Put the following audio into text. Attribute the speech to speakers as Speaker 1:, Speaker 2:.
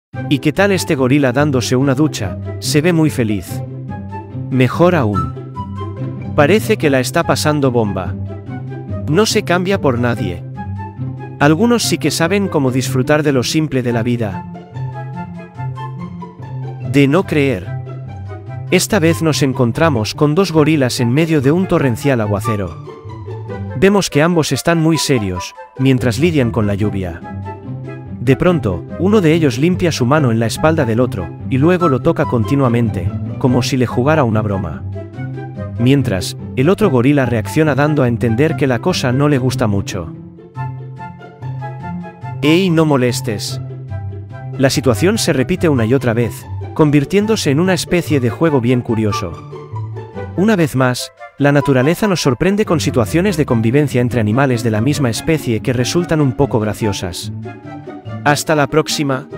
Speaker 1: ¿Y qué tal este gorila dándose una ducha? Se ve muy feliz. Mejor aún. Parece que la está pasando bomba. No se cambia por nadie. Algunos sí que saben cómo disfrutar de lo simple de la vida. De no creer. Esta vez nos encontramos con dos gorilas en medio de un torrencial aguacero. Vemos que ambos están muy serios, mientras lidian con la lluvia. De pronto, uno de ellos limpia su mano en la espalda del otro, y luego lo toca continuamente, como si le jugara una broma. Mientras, el otro gorila reacciona dando a entender que la cosa no le gusta mucho. ¡Ey, no molestes! La situación se repite una y otra vez, convirtiéndose en una especie de juego bien curioso. Una vez más, la naturaleza nos sorprende con situaciones de convivencia entre animales de la misma especie que resultan un poco graciosas. Hasta la próxima.